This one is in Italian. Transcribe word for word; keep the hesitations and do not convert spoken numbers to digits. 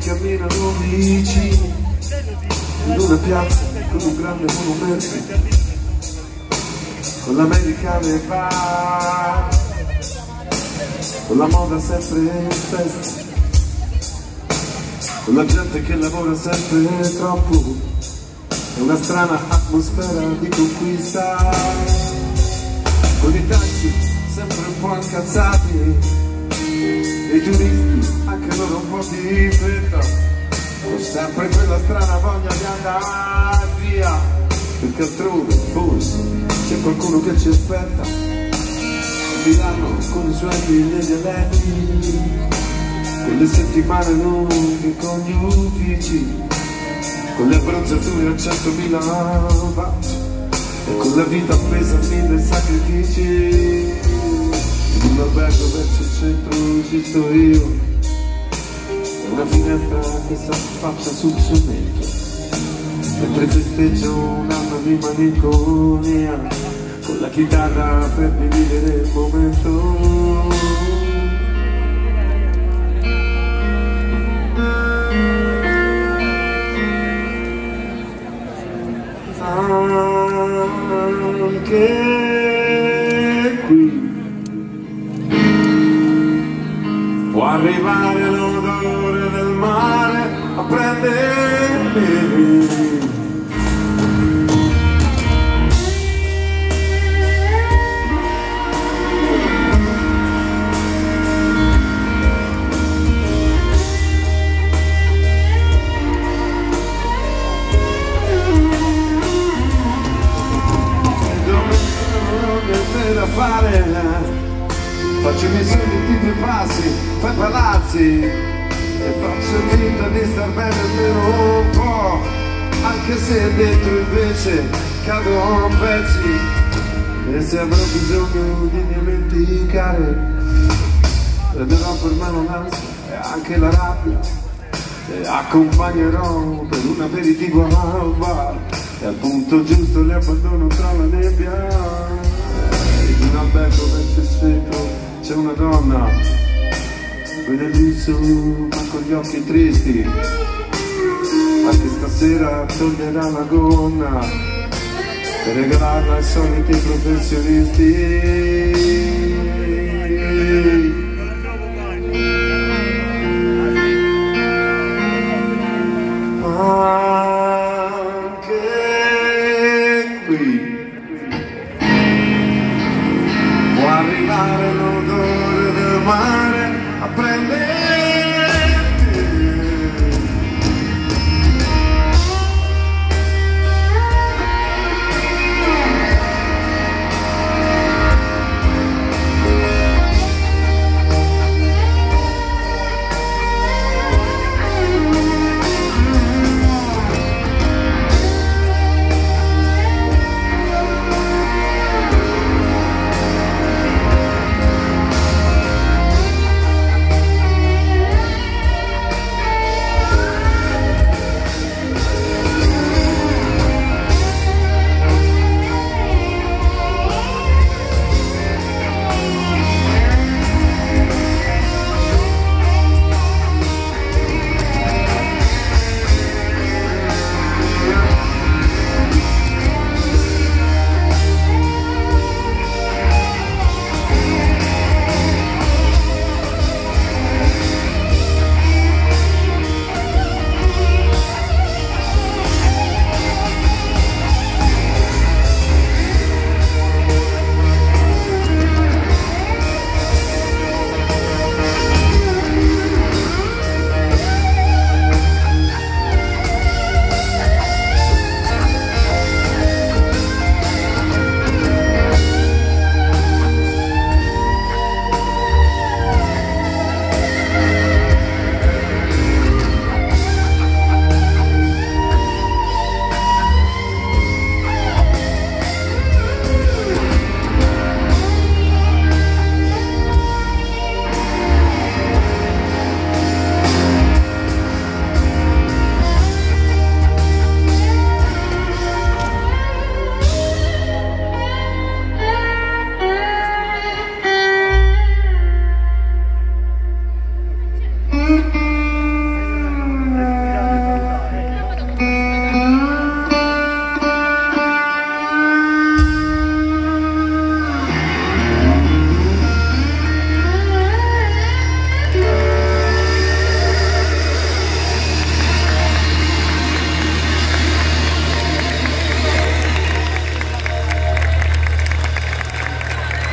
camminano vicini in una piazza con un grande monumento, con l'americana va, con la moda sempre in festa, con la gente che lavora sempre troppo, è una strana atmosfera di conquista, con i taxi sempre un po' incazzati, e i turisti anche loro un po' di fretta, ho sempre quella strana voglia di andare via, perché altrove forse c'è qualcuno che ci aspetta. Milano con i suoi mille dialetti, con le settimane lunghe, con gli uffici, con le abbronzature a centomila watt e con la vita appesa a mille sacrifici. In un albergo verso il centro ci sto io, una finestra che si affaccia sul cemento, mentre festeggio un anno di malinconia, con la chitarra per rivivere il momento. Anche qui può arrivare l'odore del mare a prendermi. Da fare, faccio i miei sogni di due passi, fai palazzi e faccio finta di star bene almeno un po', anche se dentro invece cado a pezzi, e se avrò bisogno di dimenticare prenderò per mano l'ansia e anche la rabbia e accompagnerò per un aperitivo al bar e al punto giusto li abbandono tra la nebbia. In un albergo verso il centro c'è una donna, vede lì su ma con gli occhi tristi, anche stasera toglierà la gonna per regalarla ai soliti professionisti.